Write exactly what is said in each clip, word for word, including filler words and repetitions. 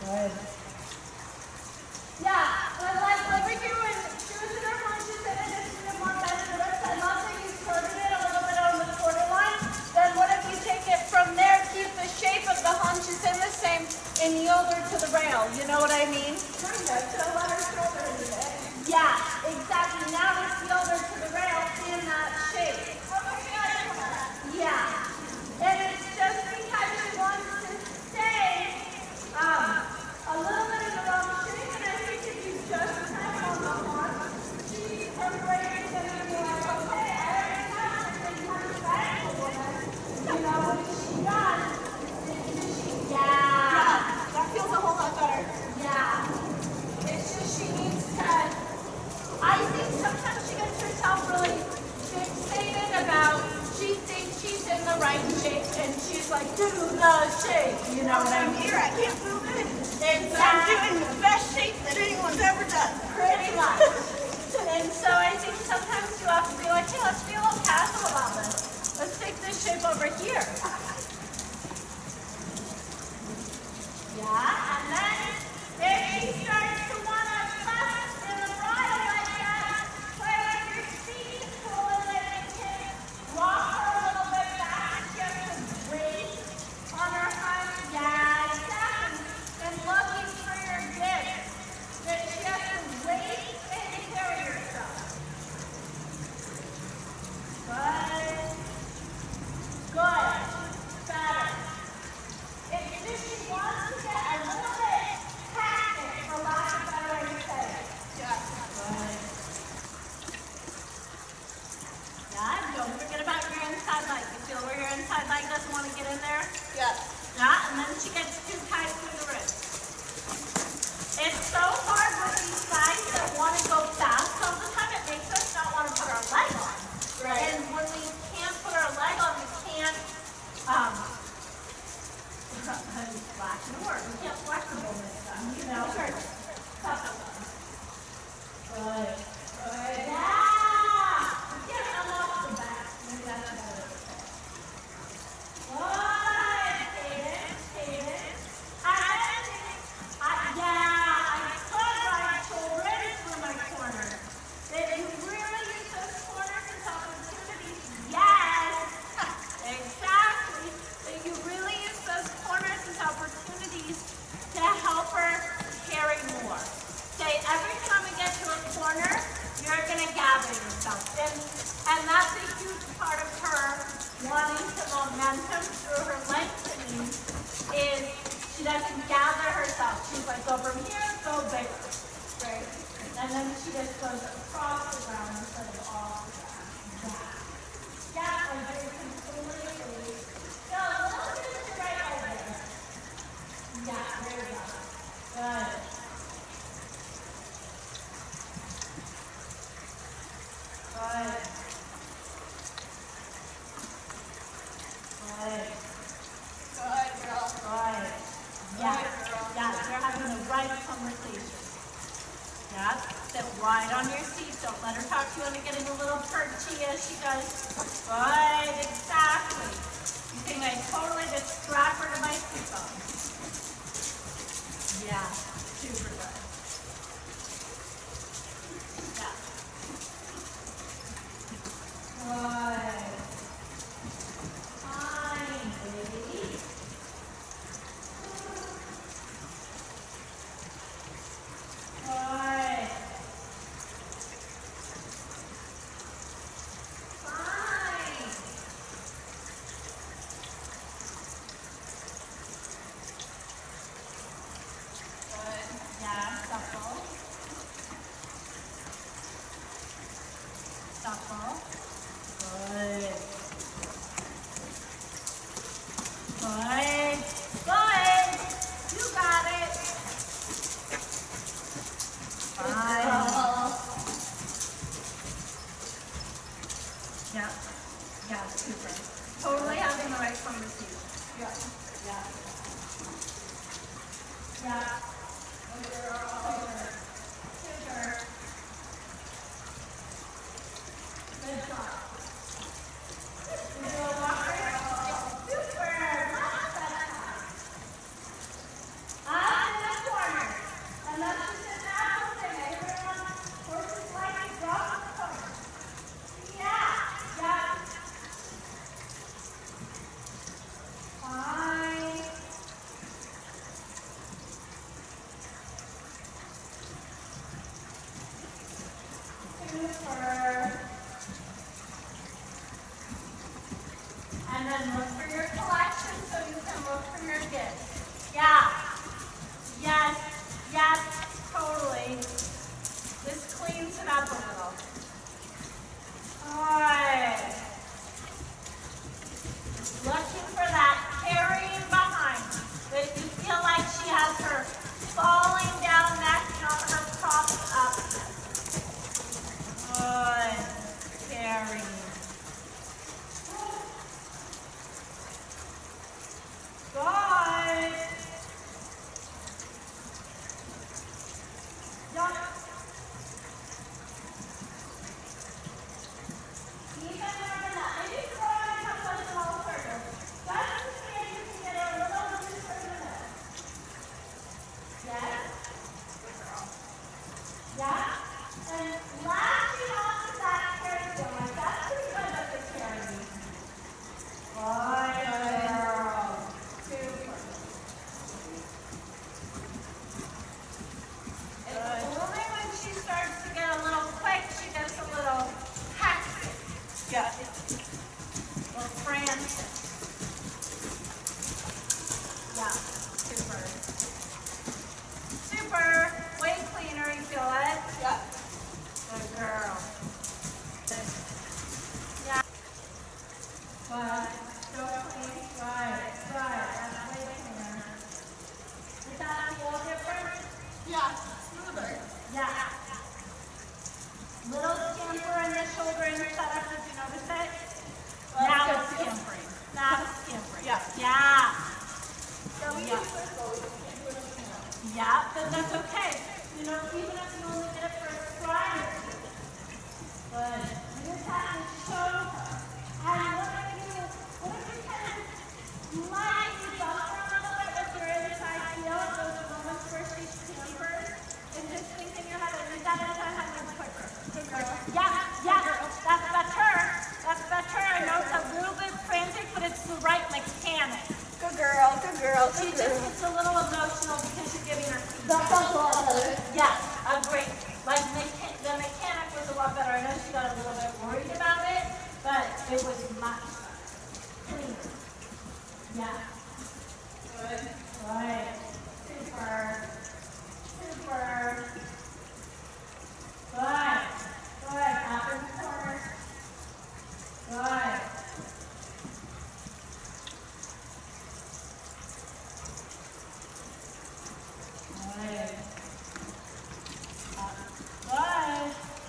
Good. Yeah, but like when we're doing shoes in our punches and then just do more benefits, I love that you started it a little bit on the quarter line. Then what if you take it from there, keep the shape of the hunches in the same, and yield her to the rail? You know what I mean? Kind of, so let her shoulder in it. Yeah, exactly. Now let's yield her to the rail in that shape. Yeah. And it's just because she wants to stay um, a little bit in the wrong shape, and I think if you just kind of on the horn, she, her brain is going to be like, okay, I already have this and comes back to a woman. You know, what has she done? Did she, yeah. yeah. That feels a whole lot better. Yeah. It's just she needs to, I think sometimes she gets herself really fixated about, she thinks she's in the right shape, and she's like, do the shape, you know what I mean? Here, I can't move it. Exactly. I'm doing the best shape that anyone's ever done. Pretty much. And so I think sometimes you have to be like, hey, let's be a little casual about this. Let's take this shape over here. Yeah, and then if she starts to want to trust in the bridle like that, play with your feet, pull it in and kick, rock her a little bit back, just to weight on her hind. Yeah, exactly. And looking for your dip. That she has to weight and carry herself. Good. Good. Better. It's just she wants to get a little bit tactic, for lack of a better way to say it. Yeah. Good. Yeah, don't forget about your inside leg. You feel where your inside leg doesn't want to get in there? Yeah. Yeah, and then she gets too tight through the ribs. It's so hard with these guys that want to go fast all the time. It makes us not want to put our leg on. Right. And when we can't put our leg on, we can't, um, flash and work. We can't flexible this stuff, you know? Sure. Good. Good. Yeah! You can't come off the back. Maybe that's better. Good. Cadence, cadence. And, uh, yeah, I could ride shoulders through my corner. Did you really use those corners as opportunities? Yes. Exactly. Did you really use those corners as opportunities to help her carry more? Say every time we get to a corner, you're going to gather yourself. And, and that's a huge part of her wanting to momentum through her lengthening is she doesn't gather herself. She's like, go from here, go bigger. Right? And then she just goes across the ground instead of off the ground. Yeah. Yeah, like very completely. So a little bit to the right over there. Yeah, there we go. Good. Good. Good. Good, girl. Good. Yeah. Yeah, you're having the right conversation. Yeah. Sit wide on your seat. Don't let her talk to you into getting a little perchy as she does. Good. Exactly. You think I totally just strap her to my seatbelt. Yeah. Super good. Yeah. Good. Fine, baby. Good. Fine. Good. Yeah, supple. Supple. Good. Good. Good. You got it. Fine. Yeah. Yeah, super. Totally having the right conversation. Yeah. Yeah. Yeah. Super. Super. Good job. Super. Up and And then look for your collection so you can look for your gifts. Yeah. Yes. Yes. Totally. This cleans it up a little. Good. Looking for that carrying behind. That you feel like she has her falling down neck, not her propped up. Good. Carrying. Good. Yep. Even more than that. Maybe throw in a couple of small circles. Just to see if you can get it a little looser in the middle. Yes? Yeah? And latching off of that carry wheel. Like that's pretty good at the carry. Good girl. Super. It's only when she starts to get a little quick, she gets a little hectic. Yeah. Or frantic. Yeah. Super. Super. Way cleaner, you feel it? Yeah. Good girl. Yeah. Good. So clean. Good. Good. That's way cleaner. Does that feel different? Yeah. Smoother. Yeah. Little scamper in the shoulder and setup. Did you notice it? Well, now it's it's scampering. Now it's scampering. Yeah. Yeah. Yeah, we Yeah. can circle. We just can't do anything else. Yeah, but that's okay. You know, even if you only get it for a stride or two. But you just have to show her. And what if you, what if you kind of might you bump her a little bit with your inside heel at those moments where she scampers? And just think in your head, and that is how much quicker. Good girl. Yeah, yeah, that's better. That's better. I know it's a little bit frantic, but it's the right mechanic. Good girl. Good girl. She Good just girl. gets a little emotional because you're giving her feedback. That sounds a lot better. Yes, agree. Like mecha the mechanic was a lot better. I know she got a little bit worried about it, but it was much better. Cleaner. Yeah. Good. Right. Super. Super. Good. Good. Up in the corner. Good. Good. Up. Good.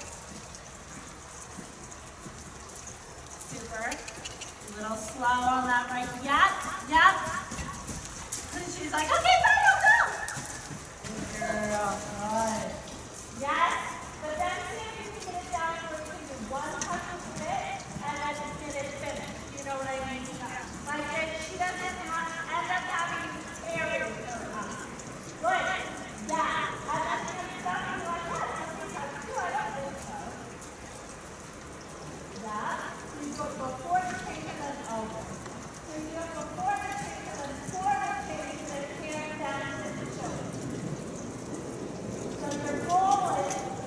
Super. A little slow on that right. Yep. Yep. And she's like, okay, fine, I'll go. Good girl. Good. Yes. But then see if you can get it down where you can do one touch of it and then get it finished. You know what I mean? Like if she doesn't have, end up having you carry her up. Good. Yeah. And then she gets stuck and you're like, yeah, that's a touch too. I don't think so. Yeah. You go before the change and then over. So you go before the change and then forward the change and then carry down to the shoulder. So your goal is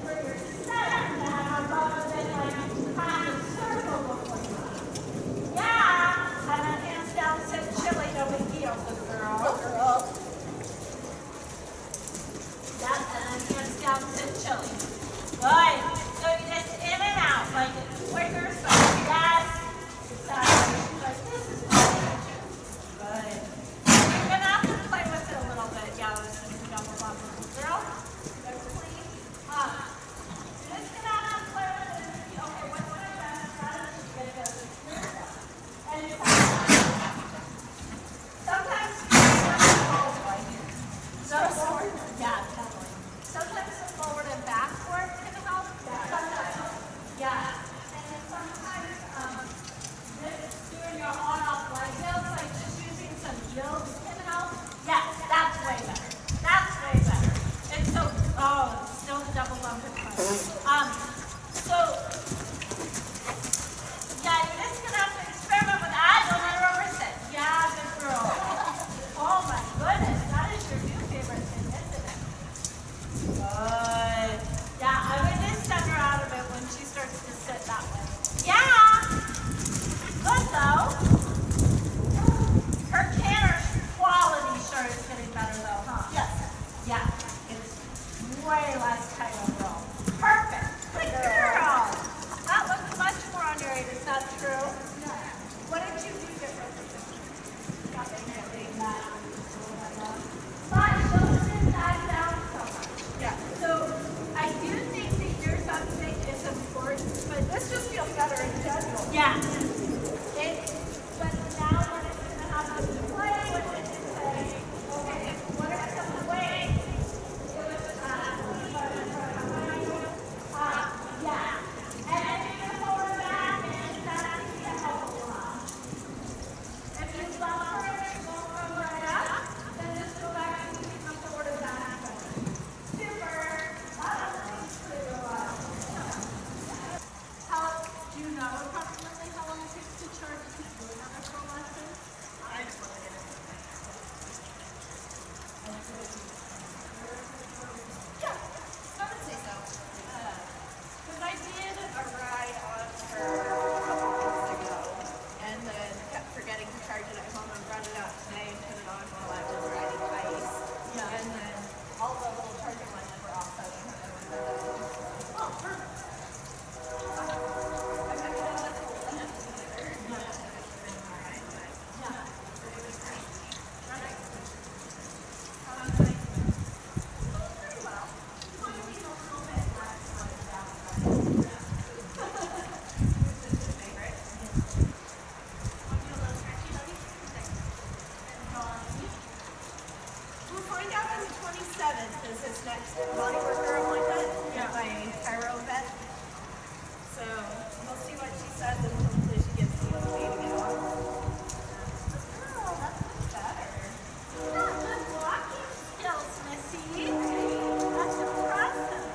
body worker appointment at my chiro vet. So we'll see what she says and hopefully she gets me with me to get on. Oh, that's much better. Yeah, good walking skills, Missy. That's impressive.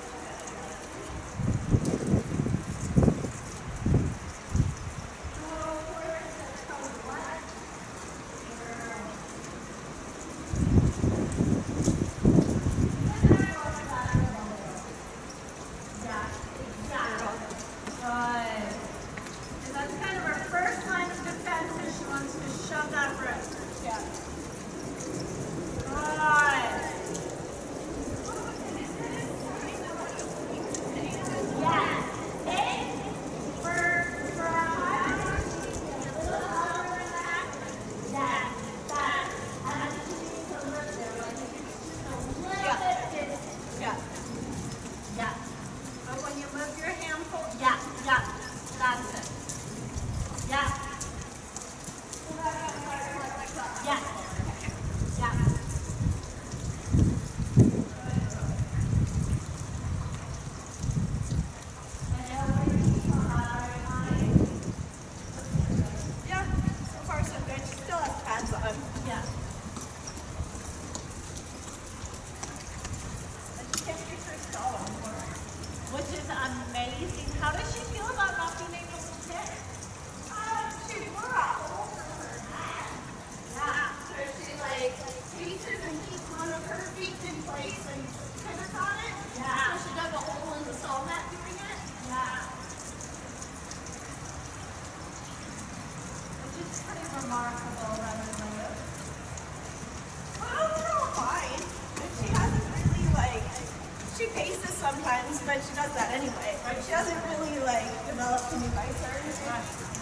Oh, where is it? Oh, what? Yeah, exactly. Good. And that's kind of our first line of defense if she wants to shove that root. Yeah. Good. Yes. Eight for, for a high energy, a little lower in the back. Yes. That. And then she needs to lift there. Like if it's just a little Yeah. bit dizzy. Yeah. Yeah. But when you move your hand forward, Yeah. Yeah. That's it. Yeah. Yeah. Yeah. yeah, so far so good. She still has pads on. Yeah. And she can't reach her stall anymore. Which is amazing. How does she feel about not being able to sit? Uh, she wore a hole through her neck. Yeah. So she like reaches and keeps one of her feet in place and pivots on it. Yeah. So she dug a hole in the stall mat doing it. Yeah. Which is pretty remarkable, rather than it. Well, overall fine. But she hasn't really like, she paces sometimes, but she does that anyway. She hasn't really like developed any bites or anything.